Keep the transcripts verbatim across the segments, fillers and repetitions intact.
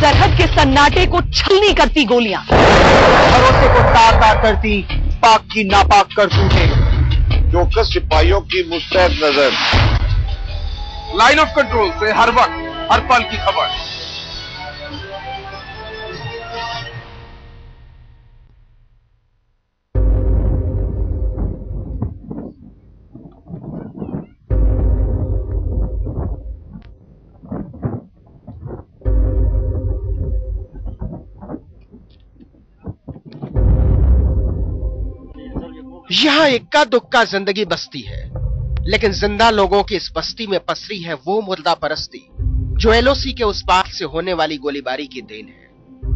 सरहद के सन्नाटे को छलनी करती गोलियां, भरोसे को तार तार करती पाक की नापाक करतूतें, चौकस सिपाहियों की मुस्तैद नजर, लाइन ऑफ कंट्रोल से हर वक्त हर पल की खबर। यहां इक्का दुक्का जिंदगी बसती है, लेकिन जिंदा लोगों की इस बस्ती में पसरी है वो मुर्दा परस्ती जो एलओसी के उस पार से होने वाली गोलीबारी की देन है।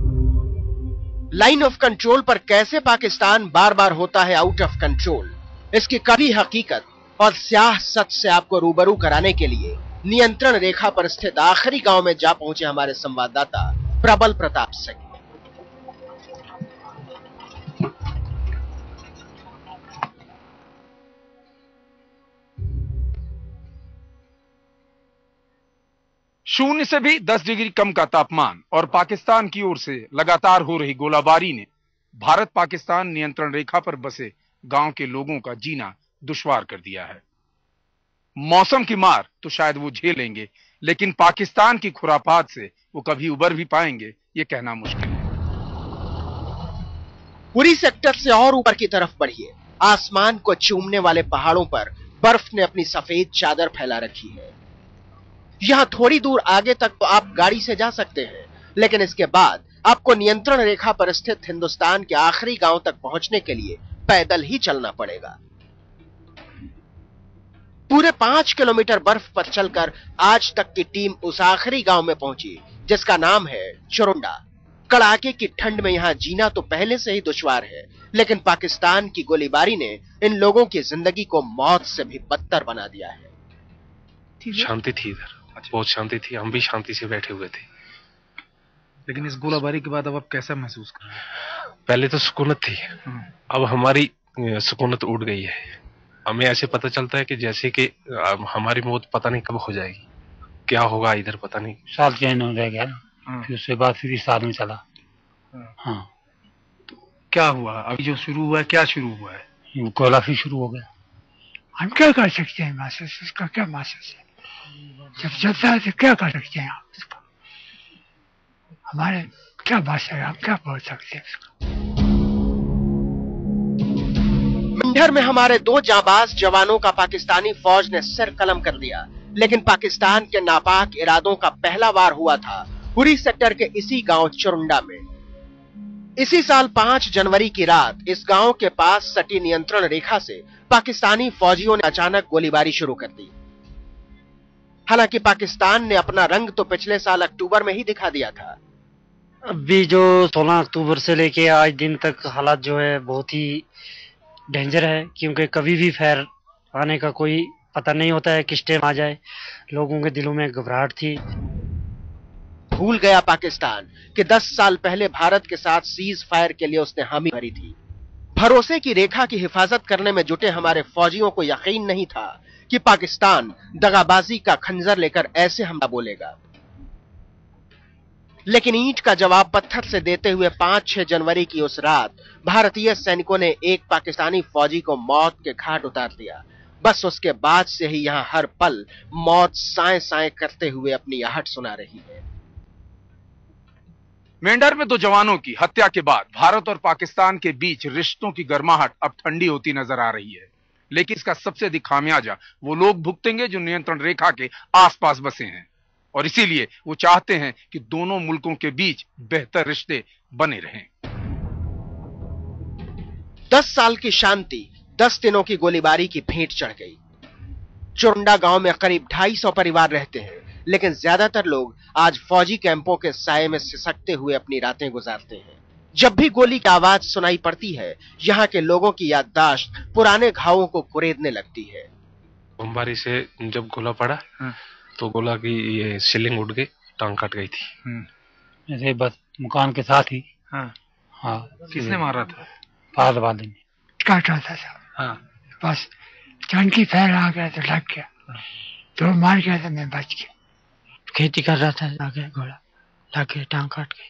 लाइन ऑफ कंट्रोल पर कैसे पाकिस्तान बार बार होता है आउट ऑफ कंट्रोल, इसकी कड़ी हकीकत और स्याह सच से आपको रूबरू कराने के लिए नियंत्रण रेखा पर स्थित आखिरी गांव में जा पहुंचे हमारे संवाददाता प्रबल प्रताप सिंह। शून्य से भी दस डिग्री कम का तापमान और पाकिस्तान की ओर से लगातार हो रही गोलाबारी ने भारत पाकिस्तान नियंत्रण रेखा पर बसे गांव के लोगों का जीना दुश्वार कर दिया है। मौसम की मार तो शायद वो झेलेंगे, लेकिन पाकिस्तान की खुरापात से वो कभी उबर भी पाएंगे ये कहना मुश्किल है। उरी सेक्टर से और ऊपर की तरफ बढ़िए, आसमान को चूमने वाले पहाड़ों पर बर्फ ने अपनी सफेद चादर फैला रखी है। यहां थोड़ी दूर आगे तक तो आप गाड़ी से जा सकते हैं, लेकिन इसके बाद आपको नियंत्रण रेखा पर स्थित हिंदुस्तान के आखिरी गांव तक पहुंचने के लिए पैदल ही चलना पड़ेगा। पूरे पांच किलोमीटर बर्फ पर चलकर आज तक की टीम उस आखिरी गांव में पहुंची जिसका नाम है चुरुंडा। कड़ाके की ठंड में यहां जीना तो पहले से ही दुश्वार है, लेकिन पाकिस्तान की गोलीबारी ने इन लोगों की जिंदगी को मौत से भी बदतर बना दिया है। शांति थी इधर, बहुत शांति थी, हम भी शांति से बैठे हुए थे। लेकिन इस गोलाबारी के बाद अब आप कैसा महसूस कर रहे हैं? पहले तो सुकूनत थी, अब हमारी सुकूनत उड़ गई है। हमें ऐसे पता चलता है कि जैसे कि हमारी मौत पता नहीं कब हो जाएगी, क्या होगा इधर पता नहीं। साल चैन हो गया ना, फिर उसके बाद फिर साल में चला। हाँ, तो क्या हुआ अभी जो शुरू हुआ है? क्या शुरू हुआ है? गोला फिर शुरू हो गया। हम क्या कर सकते हैं महसूस, इसका क्या महसूस है? जब चलता है तो क्या कर सकते हैं आप इसका? हमारे क्या भाषा है, हम क्या बोल सकते हैं इसका? मंडर में हमारे दो जाबाज जवानों का पाकिस्तानी फौज ने सिर कलम कर दिया, लेकिन पाकिस्तान के नापाक इरादों का पहला वार हुआ था उरी सेक्टर के इसी गांव चुरुंडा में। इसी साल पांच जनवरी की रात इस गांव के पास सटी नियंत्रण रेखा से पाकिस्तानी फौजियों ने अचानक गोलीबारी शुरू कर दी। हालांकि पाकिस्तान ने अपना रंग तो पिछले साल अक्टूबर में ही दिखा दिया था। अभी जो सोलह अक्टूबर से लेके आज दिन तक हालात जो है बहुत ही डेंजर है, क्योंकि कभी भी फायर आने का कोई पता नहीं होता है, किस टाइम आ जाए। लोगों के दिलों में घबराहट थी। भूल गया पाकिस्तान कि दस साल पहले भारत के साथ सीज फायर के लिए उसने हामी भरी थी। भरोसे की रेखा की हिफाजत करने में जुटे हमारे फौजियों को यकीन नहीं था कि पाकिस्तान दगाबाजी का खंजर लेकर ऐसे हमला बोलेगा। लेकिन ईंट का जवाब पत्थर से देते हुए पांच छह जनवरी की उस रात भारतीय सैनिकों ने एक पाकिस्तानी फौजी को मौत के घाट उतार दिया। बस उसके बाद से ही यहां हर पल मौत साए साए करते हुए अपनी आहट सुना रही है। मेंढर में दो जवानों की हत्या के बाद भारत और पाकिस्तान के बीच रिश्तों की गर्माहट अब ठंडी होती नजर आ रही है, लेकिन इसका सबसे अधिक खामियाजा वो लोग भुगतेंगे जो नियंत्रण रेखा के आसपास बसे हैं, और इसीलिए वो चाहते हैं कि दोनों मुल्कों के बीच बेहतर रिश्ते बने रहें। दस साल की शांति दस दिनों की गोलीबारी की भेंट चढ़ गई। चुरुंडा गांव में करीब ढाई सौ परिवार रहते हैं, लेकिन ज्यादातर लोग आज फौजी कैंपों के साये में सिसकते हुए अपनी रातें गुजारते हैं। जब भी गोली की आवाज सुनाई पड़ती है, यहाँ के लोगों की याददाश्त पुराने घावों को कुरेदने लगती है। बमबारी से जब गोला पड़ा तो गोला की ये सीलिंग उड़ गई, टांग कट गई थी। ऐसे बस मकान के साथ ही। हाँ, हाँ। किसने मारा था? फाद वाले ने काटा था सब। हाँ, बस चंद की फैर आ गया तो लग गया, तो मार गया तो मैं बच गया। खेती कर रहा था आगे घोड़ा। लाके टांग काट गई।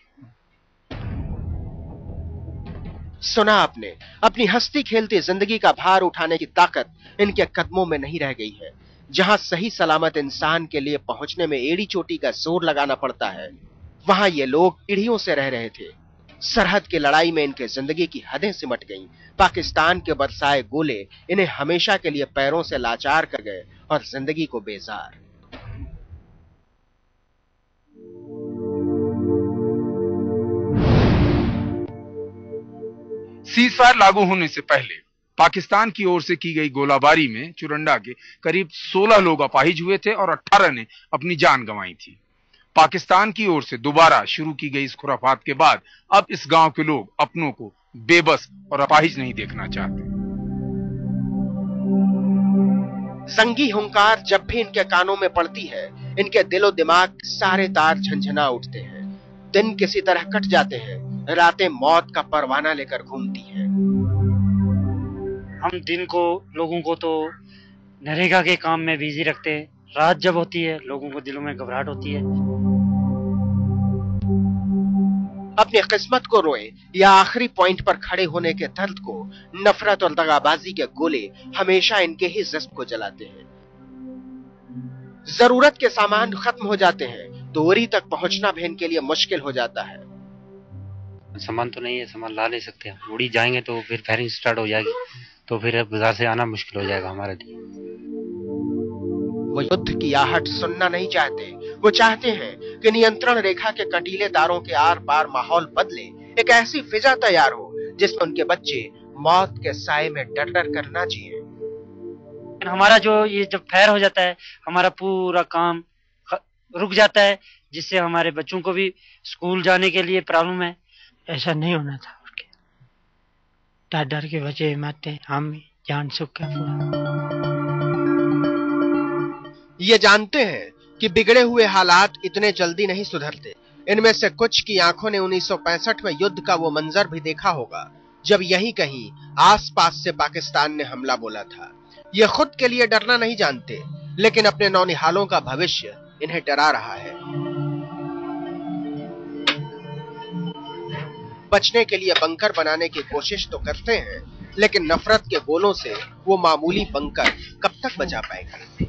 सुना आपने, अपनी हंसती खेलती जिंदगी का भार उठाने की ताकत इनके कदमों में नहीं रह गई है। जहां सही सलामत इंसान के लिए पहुंचने में एड़ी चोटी का जोर लगाना पड़ता है, वहां ये लोग पीढ़ियों से रह रहे थे। सरहद की लड़ाई में इनके जिंदगी की हदें सिमट गईं। पाकिस्तान के बरसाए गोले इन्हें हमेशा के लिए पैरों से लाचार कर गए और जिंदगी को बेजार। सीजफायर लागू होने से पहले पाकिस्तान की ओर से की गई गोलाबारी में चुरंडा के करीब सोलह लोग अपाहिज हुए थे और अठारह ने अपनी जान गंवाई थी। पाकिस्तान की ओर से दोबारा शुरू की गई इस खुराफात के बाद अब इस गांव के लोग अपनों को बेबस और अपाहिज नहीं देखना चाहते। जंगी हुंकार जब भी इनके कानों में पड़ती है, इनके दिलो दिमाग सारे तार झंझना उठते हैं। दिन किसी तरह कट जाते हैं, रातें मौत का परवाना लेकर घूमती हैं। हम दिन को लोगों को तो नरेगा के काम में बिजी रखते हैं, रात जब होती है लोगों को दिलों में घबराहट होती है। अपनी किस्मत को रोए या आखिरी पॉइंट पर खड़े होने के दर्द को, नफरत और दगाबाजी के गोले हमेशा इनके ही जिस्म को जलाते हैं। जरूरत के सामान खत्म हो जाते हैं तो उरी तक पहुंचना भी इनके लिए मुश्किल हो जाता है। सामान तो नहीं है, सामान ला नहीं सकते। उड़ी जाएंगे तो फिर फायरिंग स्टार्ट हो जाएगी, तो फिर बाजार से आना मुश्किल हो जाएगा हमारे लिए। वो युद्ध की आहट सुनना नहीं चाहते। वो चाहते हैं कि नियंत्रण रेखा के कंटीले तारों के आर पार माहौल बदले, एक ऐसी फिजा तैयार हो जिसमें उनके बच्चे मौत के साए में डर डर कर ना जिए। हमारा जो ये जब फायर हो जाता है, हमारा पूरा काम रुक जाता है, जिससे हमारे बच्चों को भी स्कूल जाने के लिए प्रॉब्लम है। ऐसा नहीं होना था। डर डर के बच्चे मरते, हम जान सुख का पूरा। ये जानते हैं कि बिगड़े हुए हालात इतने जल्दी नहीं सुधरते। इनमें से कुछ की आंखों ने उन्नीस सौ पैंसठ में युद्ध का वो मंजर भी देखा होगा, जब यहीं कहीं आसपास से पाकिस्तान ने हमला बोला था। ये खुद के लिए डरना नहीं जानते, लेकिन अपने नौनिहालों का भविष्य इन्हें डरा रहा है। बचने के लिए बंकर बनाने की कोशिश तो करते हैं, लेकिन नफरत के गोलों से वो मामूली बंकर कब तक बचा पाएगा।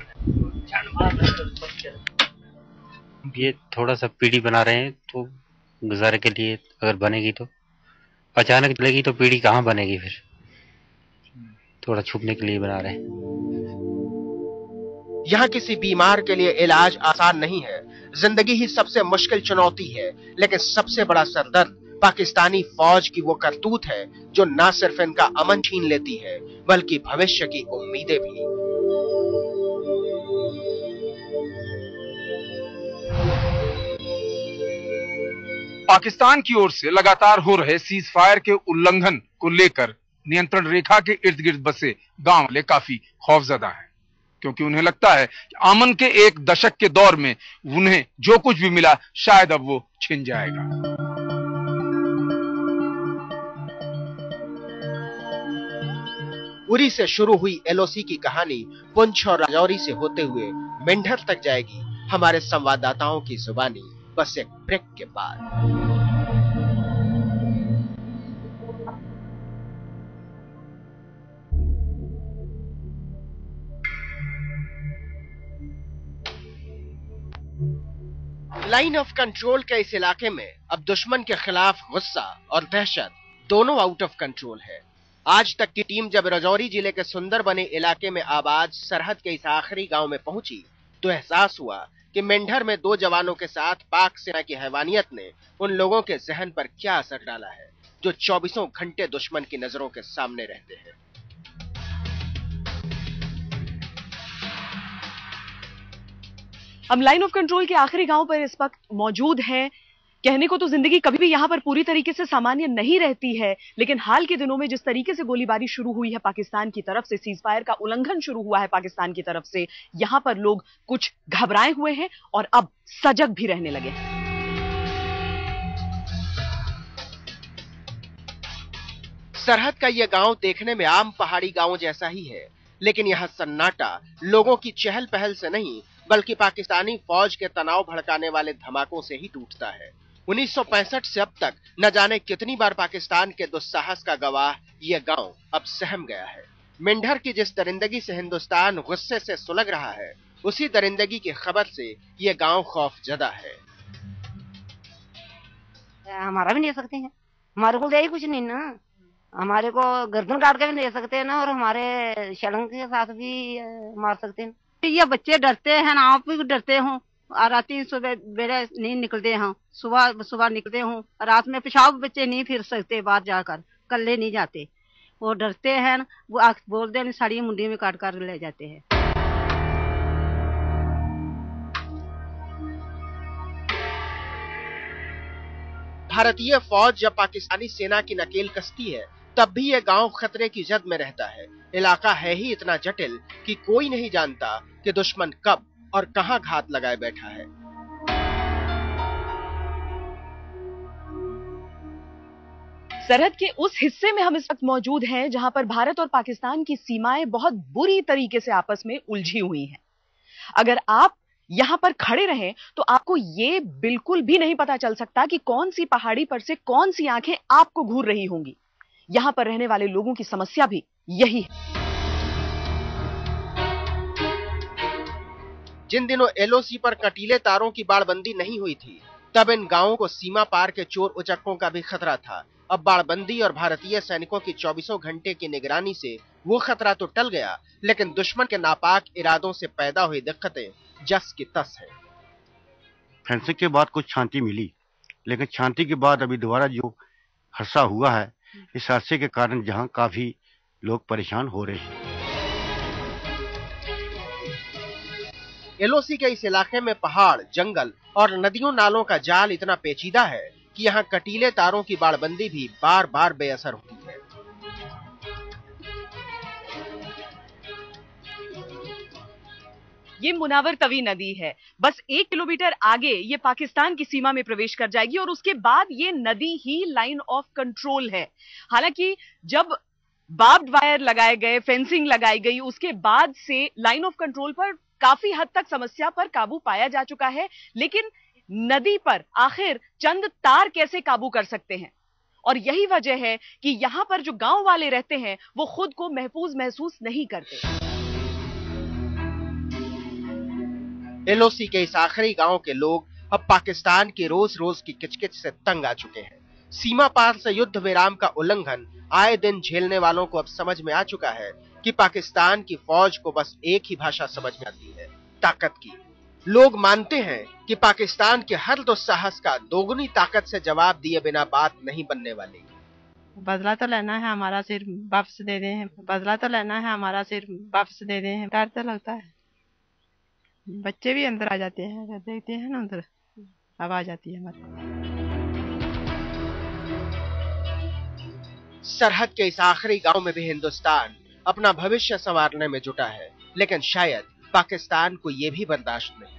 ये थोड़ा सा पीढ़ी बना रहे हैं तो गुजारे के लिए, अगर बनेगी तो अचानक चलेगी तो पीढ़ी कहाँ बनेगी, फिर थोड़ा छुपने के लिए बना रहे हैं। यहाँ किसी बीमार के लिए इलाज आसान नहीं है। जिंदगी ही सबसे मुश्किल चुनौती है, लेकिन सबसे बड़ा सरदर्द पाकिस्तानी फौज की वो करतूत है जो न सिर्फ इनका अमन छीन लेती है, बल्कि भविष्य की उम्मीदें भी। पाकिस्तान की ओर से लगातार हो रहे सीज फायर के उल्लंघन को लेकर नियंत्रण रेखा के इर्द गिर्द बसे गांव वाले काफी खौफजदा हैं, क्योंकि उन्हें लगता है कि अमन के एक दशक के दौर में उन्हें जो कुछ भी मिला शायद अब वो छिन जाएगा। उरी से शुरू हुई एलओसी की कहानी पुंछ और राजौरी से होते हुए मेंढर तक जाएगी, हमारे संवाददाताओं की जुबानी, बस एक ब्रेक के बाद। लाइन ऑफ कंट्रोल के इस इलाके में अब दुश्मन के खिलाफ गुस्सा और दहशत दोनों आउट ऑफ कंट्रोल है। आज तक की टीम जब राजौरी जिले के सुंदर बने इलाके में आबाद सरहद के इस आखिरी गांव में पहुंची तो एहसास हुआ कि मेंढर में दो जवानों के साथ पाक सेना की हैवानियत ने उन लोगों के जहन पर क्या असर डाला है जो चौबीसों घंटे दुश्मन की नजरों के सामने रहते हैं। हम लाइन ऑफ कंट्रोल के आखिरी गांव पर इस वक्त मौजूद हैं। कहने को तो जिंदगी कभी भी यहां पर पूरी तरीके से सामान्य नहीं रहती है, लेकिन हाल के दिनों में जिस तरीके से गोलीबारी शुरू हुई है पाकिस्तान की तरफ से, सीजफायर का उल्लंघन शुरू हुआ है पाकिस्तान की तरफ से, यहां पर लोग कुछ घबराए हुए हैं और अब सजग भी रहने लगे हैं। सरहद का यह गांव देखने में आम पहाड़ी गांव जैसा ही है, लेकिन यहां सन्नाटा लोगों की चहल पहल से नहीं बल्कि पाकिस्तानी फौज के तनाव भड़काने वाले धमाकों से ही टूटता है। उन्नीस सौ पैंसठ से अब तक न जाने कितनी बार पाकिस्तान के दुस्साहस का गवाह ये गांव अब सहम गया है। मेंढर की जिस दरिंदगी से हिंदुस्तान गुस्से से सुलग रहा है, उसी दरिंदगी की खबर से ये गांव खौफजदा है। हमारा भी ले सकते हैं, हमारे को दे ही कुछ नहीं ना, हमारे को गर्दन काट के भी ले सकते हैं ना, और हमारे शलंग के साथ भी मार सकते हैं। ये बच्चे डरते हैं ना, आप भी डरते हो। रात सुबह बेरे नहीं निकलते हैं, सुबह सुबह निकलते हूँ, रात में पेशाब बच्चे नहीं फिर सकते बाहर जाकर, कल्ले नहीं जाते, वो डरते हैं। वो आख बोलते हैं साड़ी मुंडी में काट कर ले जाते हैं। भारतीय फौज जब पाकिस्तानी सेना की नकेल कसती है, तब भी ये गांव खतरे की जद में रहता है। इलाका है ही इतना जटिल कि कोई नहीं जानता कि दुश्मन कब और कहां घात लगाए बैठा है। सरहद के उस हिस्से में हम इस वक्त मौजूद हैं जहां पर भारत और पाकिस्तान की सीमाएं बहुत बुरी तरीके से आपस में उलझी हुई हैं। अगर आप यहां पर खड़े रहें तो आपको ये बिल्कुल भी नहीं पता चल सकता कि कौन सी पहाड़ी पर से कौन सी आंखें आपको घूर रही होंगी। यहां पर रहने वाले लोगों की समस्या भी यही है। जिन दिनों एलओसी पर कटीले तारों की बाड़बंदी नहीं हुई थी, तब इन गांवों को सीमा पार के चोर उचक्कों का भी खतरा था। अब बाड़बंदी और भारतीय सैनिकों की चौबीसों घंटे की निगरानी से वो खतरा तो टल गया, लेकिन दुश्मन के नापाक इरादों से पैदा हुई दिक्कतें जस की तस है। फेंसिंग के बाद कुछ शांति मिली, लेकिन शांति के बाद अभी दोबारा जो हादसा हुआ है, इस हादसे के कारण जहां काफी लोग परेशान हो रहे हैं। एलओसी के इस इलाके में पहाड़, जंगल और नदियों नालों का जाल इतना पेचीदा है कि यहाँ कटीले तारों की बाड़बंदी भी बार बार बेअसर होती है। ये मुनावर तवी नदी है, बस एक किलोमीटर आगे ये पाकिस्तान की सीमा में प्रवेश कर जाएगी और उसके बाद ये नदी ही लाइन ऑफ कंट्रोल है। हालांकि जब बार्ब्ड वायर लगाए गए, फेंसिंग लगाई गई, उसके बाद से लाइन ऑफ कंट्रोल पर काफी हद तक समस्या पर काबू पाया जा चुका है, लेकिन नदी पर आखिर चंद तार कैसे काबू कर सकते हैं? और यही वजह है कि यहां पर जो गांव वाले रहते हैं वो खुद को महफूज महसूस नहीं करते। एलओसी के इस आखिरी गांव के लोग अब पाकिस्तान की रोज रोज की किचकिच से तंग आ चुके हैं। सीमा पार से युद्ध विराम का उल्लंघन आए दिन झेलने वालों को अब समझ में आ चुका है कि पाकिस्तान की फौज को बस एक ही भाषा समझ में आती है, ताकत की। लोग मानते हैं कि पाकिस्तान के हर दुस्साहस का दोगुनी ताकत से जवाब दिए बिना बात नहीं बनने वाली। बदला तो लेना है, हमारा सिर वापस दे दें, बदला तो लेना है, हमारा सिर वापस दे दें। डर तो लगता है, बच्चे भी अंदर आ जाते हैं, देखते हैं ना अंदर आवाज आती है हमारे। सरहद के इस आखिरी गांव में भी हिंदुस्तान अपना भविष्य संवारने में जुटा है, लेकिन शायद पाकिस्तान को यह भी बर्दाश्त नहीं।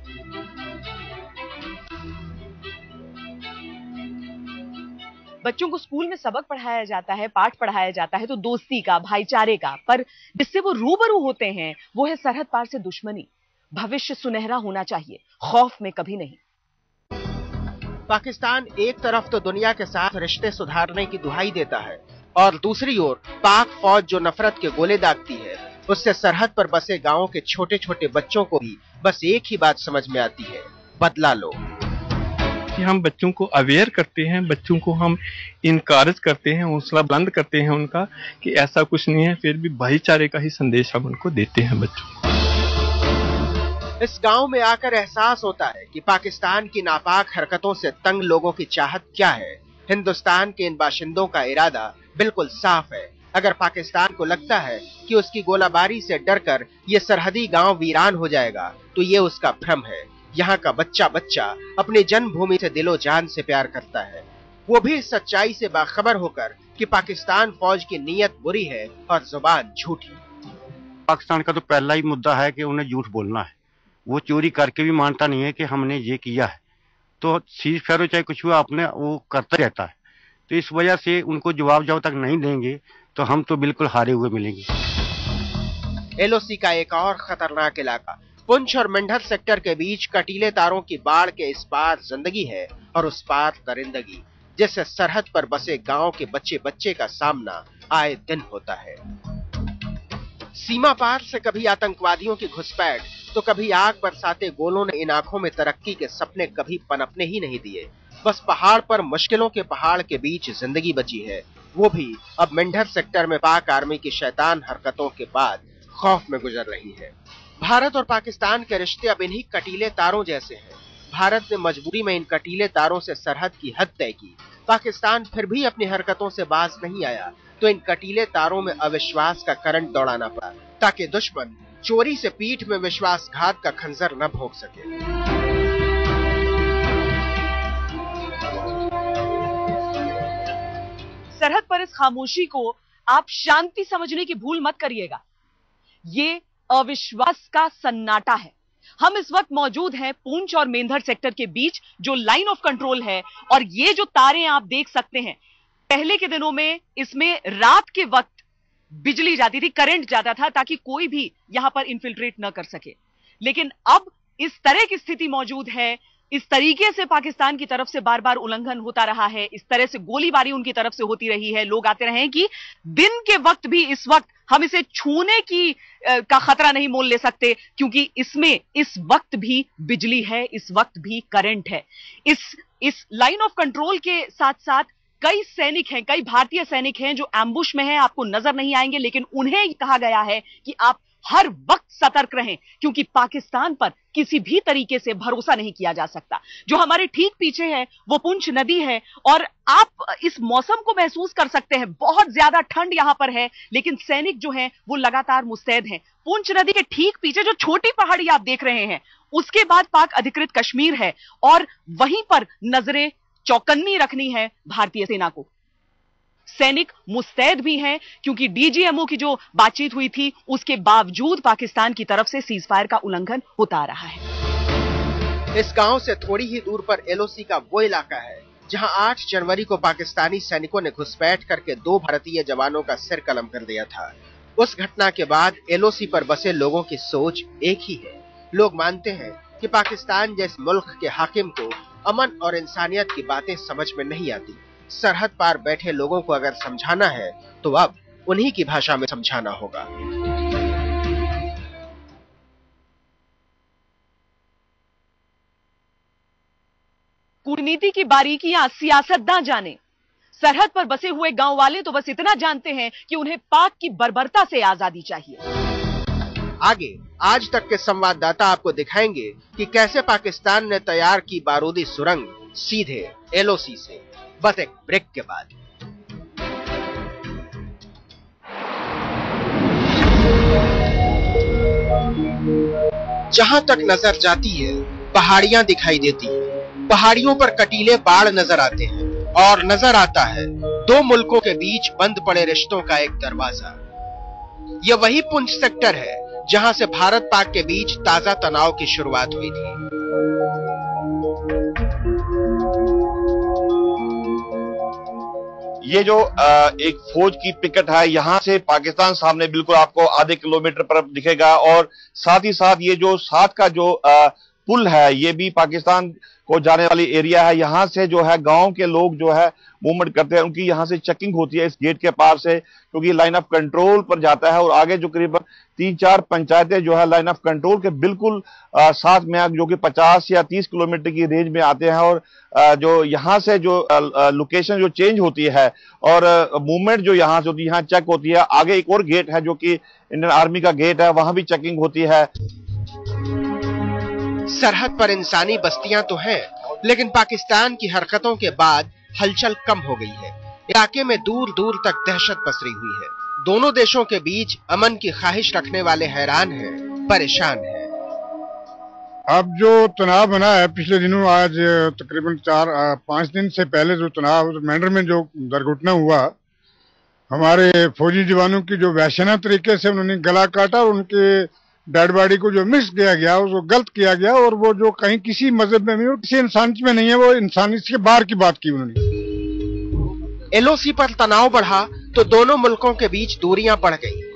बच्चों को स्कूल में सबक पढ़ाया जाता है, पाठ पढ़ाया जाता है तो दोस्ती का, भाईचारे का, पर जिससे वो रूबरू होते हैं वो है सरहद पार से दुश्मनी। भविष्य सुनहरा होना चाहिए, खौफ में कभी नहीं। पाकिस्तान एक तरफ तो दुनिया के साथ रिश्ते सुधारने की दुहाई देता है और दूसरी ओर पाक फौज जो नफरत के गोले दागती है, उससे सरहद पर बसे गांवों के छोटे छोटे बच्चों को भी बस एक ही बात समझ में आती है, बदला लो। कि हम बच्चों को अवेयर करते हैं, बच्चों को हम इनकरेज करते हैं, हौसला बुलंद करते हैं उनका कि ऐसा कुछ नहीं है, फिर भी भाईचारे का ही संदेश हम उनको देते हैं बच्चों को। इस गांव में आकर एहसास होता है कि पाकिस्तान की नापाक हरकतों से तंग लोगों की चाहत क्या है। हिंदुस्तान के इन बाशिंदों का इरादा बिल्कुल साफ है। अगर पाकिस्तान को लगता है कि उसकी गोलाबारी से डरकर ये सरहदी गांव वीरान हो जाएगा, तो ये उसका भ्रम है। यहाँ का बच्चा बच्चा अपनी जन्मभूमि से दिलो जान से प्यार करता है, वो भी इस सच्चाई से बाखबर होकर कि पाकिस्तान फौज की नीयत बुरी है और जुबान झूठी। पाकिस्तान का तो पहला ही मुद्दा है कि उन्हें झूठ बोलना है। वो चोरी करके भी मानता नहीं है कि हमने ये किया है, तो सीज फेरो चाहे कुछ हुआ अपने वो करता रहता है। तो इस वजह से उनको जवाब जब तक नहीं देंगे तो हम तो बिल्कुल हारे हुए मिलेंगे। एलओसी का एक और खतरनाक इलाका पुंछ और मेंढर सेक्टर के बीच कटीले तारों की बाढ़ के इस पार जिंदगी है और उस पार दरिंदगी, जिससे सरहद पर बसे गांव के बच्चे बच्चे का सामना आए दिन होता है। सीमा पार से कभी आतंकवादियों की घुसपैठ तो कभी आग बरसाते गोलों ने इन आंखों में तरक्की के सपने कभी पनपने ही नहीं दिए। बस पहाड़ पर मुश्किलों के पहाड़ के बीच जिंदगी बची है, वो भी अब मेंढर सेक्टर में पाक आर्मी की शैतान हरकतों के बाद खौफ में गुजर रही है। भारत और पाकिस्तान के रिश्ते अब इन्हीं कटीले तारों जैसे हैं। भारत ने मजबूरी में इन कटीले तारों से सरहद की हद तय की, पाकिस्तान फिर भी अपनी हरकतों से बाज नहीं आया, तो इन कटीले तारों में अविश्वास का करंट दौड़ाना पड़ा ताकि दुश्मन चोरी से पीठ में विश्वासघात का खंजर न भोग सके। सरहद पर इस खामोशी को आप शांति समझने की भूल मत करिएगा। ये अविश्वास का सन्नाटा है। हम इस वक्त मौजूद हैं पुंछ और मेंढर सेक्टर के बीच जो लाइन ऑफ कंट्रोल है, और ये जो तारें आप देख सकते हैं, पहले के दिनों में इसमें रात के वक्त बिजली जाती थी, करंट जाता था ताकि कोई भी यहां पर इन्फिल्ट्रेट न कर सके। लेकिन अब इस तरह की स्थिति मौजूद है, इस तरीके से पाकिस्तान की तरफ से बार बार उल्लंघन होता रहा है, इस तरह से गोलीबारी उनकी तरफ से होती रही है, लोग आते रहे हैं कि दिन के वक्त भी इस वक्त हम इसे छूने की आ, का खतरा नहीं मोल ले सकते, क्योंकि इसमें इस वक्त भी बिजली है, इस वक्त भी करंट है। इस इस लाइन ऑफ कंट्रोल के साथ साथ कई सैनिक हैं, कई भारतीय सैनिक हैं जो एम्बुश में हैं, आपको नजर नहीं आएंगे, लेकिन उन्हें कहा गया है कि आप हर वक्त सतर्क रहें, क्योंकि पाकिस्तान पर किसी भी तरीके से भरोसा नहीं किया जा सकता। जो हमारे ठीक पीछे है वो पुंछ नदी है, और आप इस मौसम को महसूस कर सकते हैं। बहुत ज्यादा ठंड यहां पर है, लेकिन सैनिक जो हैं वो लगातार मुस्तैद हैं। पुंछ नदी के ठीक पीछे जो छोटी पहाड़ी आप देख रहे हैं, उसके बाद पाक अधिकृत कश्मीर है, और वहीं पर नजरें चौकन्नी रखनी है भारतीय सेना को। सैनिक मुस्तैद भी हैं, क्योंकि डीजीएमओ की जो बातचीत हुई थी उसके बावजूद पाकिस्तान की तरफ से सीज फायर का उल्लंघन होता आ रहा है। इस गांव से थोड़ी ही दूर पर एलओसी का वो इलाका है जहां आठ जनवरी को पाकिस्तानी सैनिकों ने घुसपैठ करके दो भारतीय जवानों का सिर कलम कर दिया था। उस घटना के बाद एलओसी पर बसे लोगों की सोच एक ही है। लोग मानते हैं कि पाकिस्तान जैसे मुल्क के हाकिम को अमन और इंसानियत की बातें समझ में नहीं आती। सरहद पार बैठे लोगों को अगर समझाना है तो अब उन्हीं की भाषा में समझाना होगा। कूटनीति की बारीकियां सियासतदान जाने, सरहद पर बसे हुए गांव वाले तो बस इतना जानते हैं कि उन्हें पाक की बर्बरता से आजादी चाहिए। आगे आज तक के संवाददाता आपको दिखाएंगे कि कैसे पाकिस्तान ने तैयार की बारूदी सुरंग सीधे एलओसी से, बस एक ब्रेक के बाद। जहां तक नजर जाती है पहाड़ियां दिखाई देती हैं, पहाड़ियों पर कटीले बाढ़ नजर आते हैं, और नजर आता है दो मुल्कों के बीच बंद पड़े रिश्तों का एक दरवाजा। यह वही पुंछ सेक्टर है जहां से भारत पाक के बीच ताजा तनाव की शुरुआत हुई थी। ये जो एक फौज की पिकेट है, यहाँ से पाकिस्तान सामने बिल्कुल आपको आधे किलोमीटर पर दिखेगा, और साथ ही साथ ये जो साथ का जो पुल है ये भी पाकिस्तान को जाने वाली एरिया है। यहाँ से जो है गांव के लोग जो है मूवमेंट करते हैं, उनकी यहाँ से चेकिंग होती है इस गेट के पार से, क्योंकि लाइन ऑफ कंट्रोल पर जाता है। और आगे जो करीबन तीन चार पंचायतें जो है लाइन ऑफ कंट्रोल के बिल्कुल आ, साथ में, जो कि पचास या तीस किलोमीटर की रेंज में आते हैं। और आ, जो यहाँ से जो आ, लोकेशन जो चेंज होती है और मूवमेंट जो यहाँ से होती है, यहाँ चेक होती है। आगे एक और गेट है जो कि इंडियन आर्मी का गेट है, वहां भी चेकिंग होती है। सरहद पर इंसानी बस्तियां तो हैं, लेकिन पाकिस्तान की हरकतों के बाद हलचल कम हो गई है। इलाके में दूर दूर तक दहशत पसरी हुई है। दोनों देशों के बीच अमन की ख्वाहिश रखने वाले हैरान हैं, परेशान हैं। अब जो तनाव बना है पिछले दिनों, आज तकरीबन चार पांच दिन से पहले जो तनाव मेंढर में जो दुर्घटना हुआ, हमारे फौजी जवानों की जो वैश्याना तरीके से उन्होंने गला काटा और उनके डेड बॉडी को जो मिक्स किया गया, उसको गलत किया गया, और वो जो कहीं किसी मजहब में नहीं और किसी इंसानियत में नहीं है, वो इंसानियत के बाहर की बात की उन्होंने। एलओसी पर तनाव बढ़ा तो दोनों मुल्कों के बीच दूरियां बढ़ गई।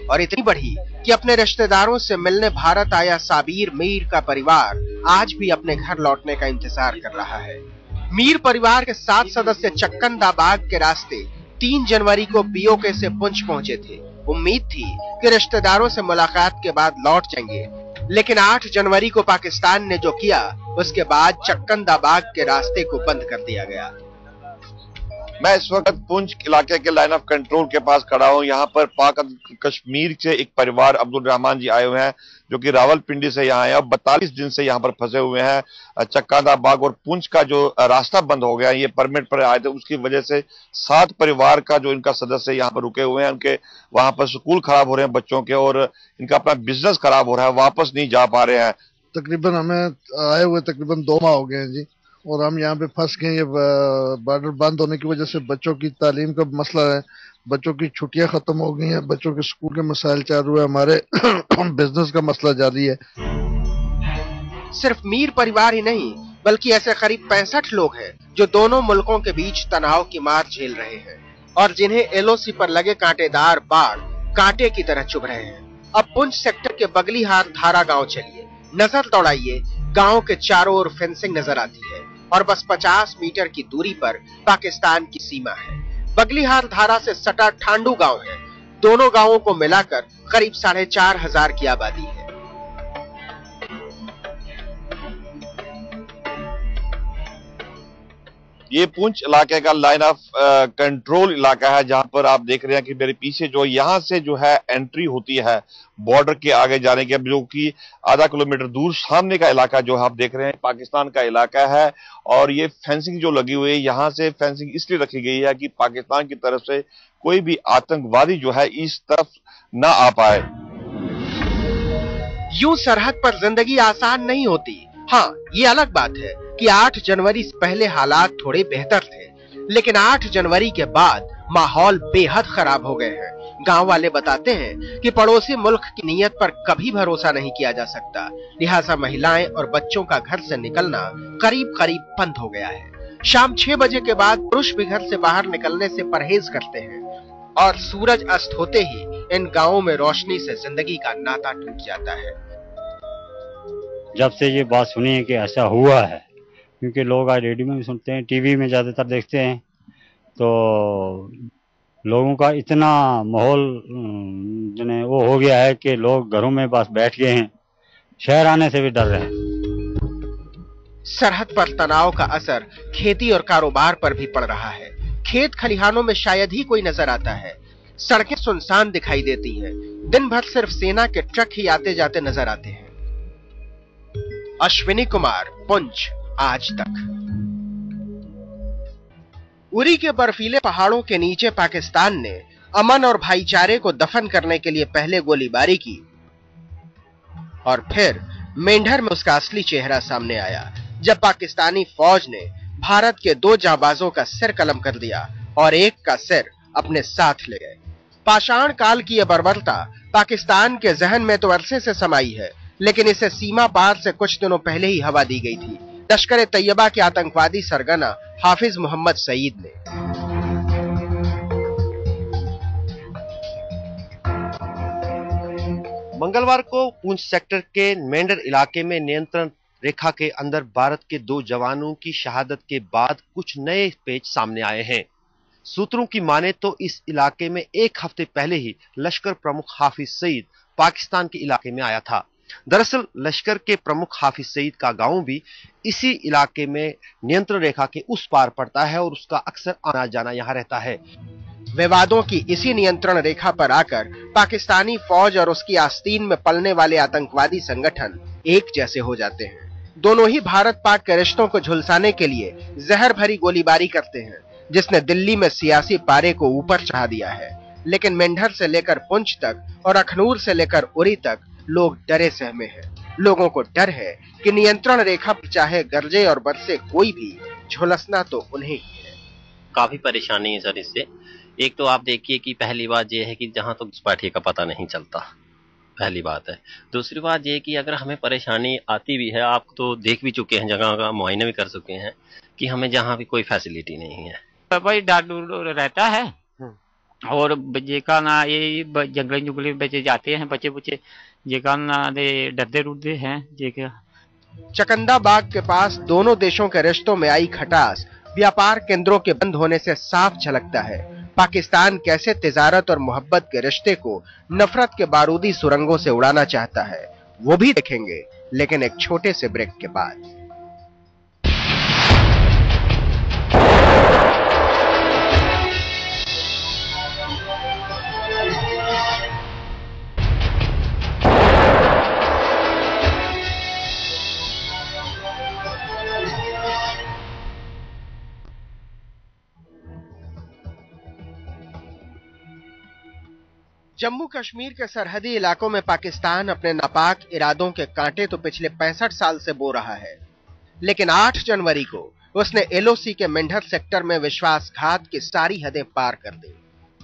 और इतनी बढ़ी कि अपने रिश्तेदारों से मिलने भारत आया साबिर मीर का परिवार आज भी अपने घर लौटने का इंतजार कर रहा है। मीर परिवार के सात सदस्य चक्कंदा बाग के रास्ते तीन जनवरी को पीओके से पुंछ पहुंचे थे। उम्मीद थी कि रिश्तेदारों से मुलाकात के बाद लौट जाएंगे, लेकिन आठ जनवरी को पाकिस्तान ने जो किया उसके बाद चक्कंदा बाग के रास्ते को बंद कर दिया गया। मैं इस वक्त पुंछ इलाके के लाइन ऑफ कंट्रोल के पास खड़ा हूं। यहाँ पर पाक कश्मीर से एक परिवार अब्दुल रहमान जी आए हुए हैं जो कि रावलपिंडी से यहाँ आए हैं। बतालीस दिन से यहाँ पर फंसे हुए हैं। चक्कादा बाग और पुंछ का जो रास्ता बंद हो गया, ये परमिट पर आए थे, उसकी वजह से सात परिवार का जो इनका सदस्य यहाँ पर रुके हुए हैं, उनके वहां पर स्कूल खराब हो रहे हैं बच्चों के, और इनका अपना बिजनेस खराब हो रहा है, वापस नहीं जा पा रहे हैं। तकरीबन हमें आए हुए तकरीबन दो माह हो गए हैं जी, और हम यहाँ पे फंस गए। ये बॉर्डर बंद होने की वजह से बच्चों की तालीम का मसला है, बच्चों की छुट्टियां खत्म हो गई हैं, बच्चों के स्कूल के मसाइल चालू है, हमारे बिजनेस का मसला जारी है। सिर्फ मीर परिवार ही नहीं बल्कि ऐसे करीब पैंसठ लोग हैं जो दोनों मुल्कों के बीच तनाव की मार झेल रहे हैं और जिन्हें एलओसी पर लगे कांटेदार बाढ़ कांटे की तरह चुभ रहे हैं। अब पुंछ सेक्टर के बगलीहार धारा गांव चलिए, नजर दौड़ाइए, गांव के चारों ओर फेंसिंग नजर आती है और बस पचास मीटर की दूरी पर पाकिस्तान की सीमा है। बगलीहार धारा से सटा ठांडू गांव है। दोनों गांवों को मिलाकर करीब साढ़े चार हजार की आबादी है। ये पुंछ इलाके का लाइन ऑफ कंट्रोल इलाका है, जहां पर आप देख रहे हैं कि मेरे पीछे जो यहां से जो है एंट्री होती है बॉर्डर के आगे जाने के, जो कि आधा किलोमीटर दूर सामने का इलाका जो आप देख रहे हैं पाकिस्तान का इलाका है। और ये फेंसिंग जो लगी हुई है, यहां से फेंसिंग इसलिए रखी गई है कि पाकिस्तान की तरफ से कोई भी आतंकवादी जो है इस तरफ ना आ पाए। यूं सरहद पर जिंदगी आसान नहीं होती। हाँ, ये अलग बात है कि आठ जनवरी से पहले हालात थोड़े बेहतर थे, लेकिन आठ जनवरी के बाद माहौल बेहद खराब हो गए हैं। गांव वाले बताते हैं कि पड़ोसी मुल्क की नीयत पर कभी भरोसा नहीं किया जा सकता, लिहाजा महिलाएं और बच्चों का घर से निकलना करीब करीब बंद हो गया है। शाम छह बजे के बाद पुरुष भी घर से बाहर निकलने से परहेज करते हैं और सूरज अस्त होते ही इन गाँवों में रोशनी से जिंदगी का नाता टूट जाता है। जब से ये बात सुनी है कि ऐसा हुआ है, क्योंकि लोग आज रेडियो में भी सुनते हैं, टीवी में ज्यादातर देखते हैं, तो लोगों का इतना माहौल जने वो हो गया है कि लोग घरों में बस बैठ गए हैं, शहर आने से भी डर रहे हैं। सरहद पर तनाव का असर खेती और कारोबार पर भी पड़ रहा है। खेत खलिहानों में शायद ही कोई नजर आता है। सड़कें सुनसान दिखाई देती हैं। दिन भर सिर्फ सेना के ट्रक ही आते जाते नजर आते हैं। अश्विनी कुमार, पुंछ, आज तक। उरी के बर्फीले पहाड़ों के नीचे पाकिस्तान ने अमन और भाईचारे को दफन करने के लिए पहले गोलीबारी की और फिर मेंढर में उसका असली चेहरा सामने आया, जब पाकिस्तानी फौज ने भारत के दो जांबाजों का सिर कलम कर दिया और एक का सिर अपने साथ ले गए। पाषाण काल की यह बर्बरता पाकिस्तान के जहन में तो अरसे से समाई है, लेकिन इसे सीमा पार से कुछ दिनों पहले ही हवा दी गई थी लश्कर तैयबा के आतंकवादी सरगना हाफिज मोहम्मद सईद ने। मंगलवार को पुंछ सेक्टर के मेंढर इलाके में नियंत्रण रेखा के अंदर भारत के दो जवानों की शहादत के बाद कुछ नए पेच सामने आए हैं। सूत्रों की माने तो इस इलाके में एक हफ्ते पहले ही लश्कर प्रमुख हाफिज सईद पाकिस्तान के इलाके में आया था। दरअसल लश्कर के प्रमुख हाफिज सईद का गांव भी इसी इलाके में नियंत्रण रेखा के उस पार पड़ता है और उसका अक्सर आना जाना यहाँ रहता है। विवादों की इसी नियंत्रण रेखा पर आकर पाकिस्तानी फौज और उसकी आस्तीन में पलने वाले आतंकवादी संगठन एक जैसे हो जाते हैं। दोनों ही भारत पाक के रिश्तों को झुलसाने के लिए जहर भरी गोलीबारी करते हैं, जिसने दिल्ली में सियासी पारे को ऊपर चढ़ा दिया है। लेकिन मेंढर से लेकर पुंछ तक और अखनूर से लेकर उरी तक लोग डरे सहमे हैं। लोगों को डर है कि नियंत्रण रेखा पर चाहे गरजे और बरसे कोई भी, झुलसना तो उन्हें ही है। काफी परेशानी है सर इससे। एक तो आप देखिए कि पहली बात यह है कि जहां तो घुसपैठिए का पता नहीं चलता, पहली बात है। दूसरी बात यह कि अगर हमें परेशानी आती भी है, आप तो देख भी चुके हैं, जगह का मुआयना भी कर चुके हैं कि हमें जहाँ भी कोई फैसिलिटी नहीं है। तो भाई डर डर रहता है, और जेका ना ये जंगल जुगले बच्चे जाते हैं, बच्चे बुच्चे जेका ना दे डरते रुड़ते हैं जेका। चकंदा बाग के पास दोनों देशों के रिश्तों में आई खटास व्यापार केंद्रों के बंद होने से साफ झलकता है। पाकिस्तान कैसे तिजारत और मोहब्बत के रिश्ते को नफरत के बारूदी सुरंगों से उड़ाना चाहता है, वो भी देखेंगे, लेकिन एक छोटे से ब्रेक के बाद। जम्मू कश्मीर के सरहदी इलाकों में पाकिस्तान अपने नापाक इरादों के कांटे तो पिछले पैंसठ साल से बो रहा है, लेकिन आठ जनवरी को उसने एलओसी के मेंढर सेक्टर में विश्वासघात की सारी हदें पार कर दी।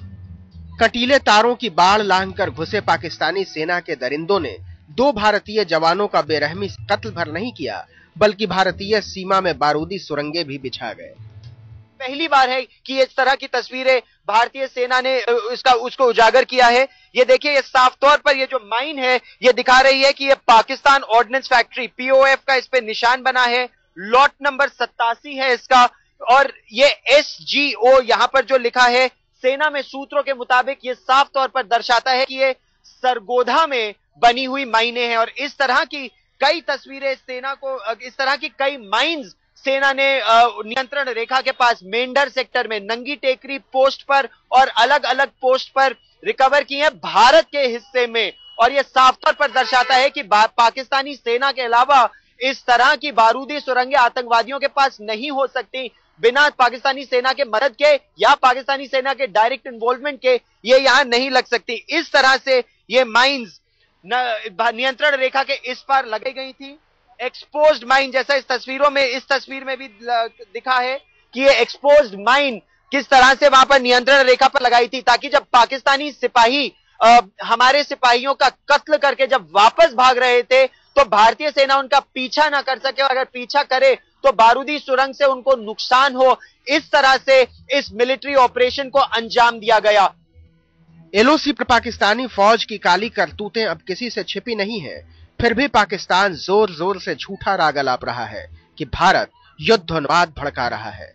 कटीले तारों की बाढ़ लांघकर घुसे पाकिस्तानी सेना के दरिंदों ने दो भारतीय जवानों का बेरहमी से कत्ल भर नहीं किया, बल्कि भारतीय सीमा में बारूदी सुरंगें भी बिछा गए। पहली बार है कि इस तरह की तस्वीरें भारतीय सेना ने इसका उसको उजागर किया है। ये देखिए, ये साफ तौर पर ये जो माइन है ये दिखा रही है कि ये पाकिस्तान ऑर्डिनेंस फैक्ट्री पीओएफ का इस पे निशान बना है। लॉट नंबर सत्तासी है इसका, और ये एसजीओ यहां पर जो लिखा है सेना में सूत्रों के मुताबिक ये साफ तौर पर दर्शाता है कि ये सरगोधा में बनी हुई माइनें हैं। और इस तरह की कई तस्वीरें सेना को, इस तरह की कई माइन्स सेना ने नियंत्रण रेखा के पास मेंढर सेक्टर में, नंगी टेकरी पोस्ट पर और अलग अलग पोस्ट पर रिकवर की है भारत के हिस्से में। और यह साफ तौर पर दर्शाता है कि पाकिस्तानी सेना के अलावा इस तरह की बारूदी सुरंगें आतंकवादियों के पास नहीं हो सकती बिना पाकिस्तानी सेना के मदद के या पाकिस्तानी सेना के डायरेक्ट इन्वॉल्वमेंट के, ये यहां नहीं लग सकती। इस तरह से ये माइंस नियंत्रण रेखा के इस पार लगाई गई थी। एक्सपोज्ड माइन, जैसा इस तस्वीरों में इस तस्वीर में भी दिखा है कि ये एक्सपोज्ड माइन किस तरह से वहां पर नियंत्रण रेखा पर लगाई थी, ताकि जब पाकिस्तानी सिपाही आ, हमारे सिपाहियों का कत्ल करके जब वापस भाग रहे थे तो भारतीय सेना उनका पीछा ना कर सके, और अगर पीछा करे तो बारूदी सुरंग से उनको नुकसान हो। इस तरह से इस मिलिट्री ऑपरेशन को अंजाम दिया गया। एलओसी पर पाकिस्तानी फौज की काली करतूतें अब किसी से छिपी नहीं है, फिर भी पाकिस्तान जोर जोर से झूठा राग अलाप रहा है कि भारत युद्धोन्माद भड़का रहा है।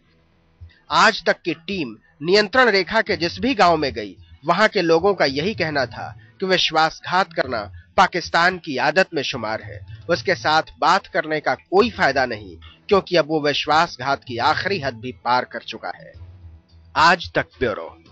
आज तक की टीम नियंत्रण रेखा के जिस भी गांव में गई, वहां के लोगों का यही कहना था कि विश्वासघात करना पाकिस्तान की आदत में शुमार है। उसके साथ बात करने का कोई फायदा नहीं, क्योंकि अब वो विश्वासघात की आखिरी हद भी पार कर चुका है। आज तक ब्यूरो।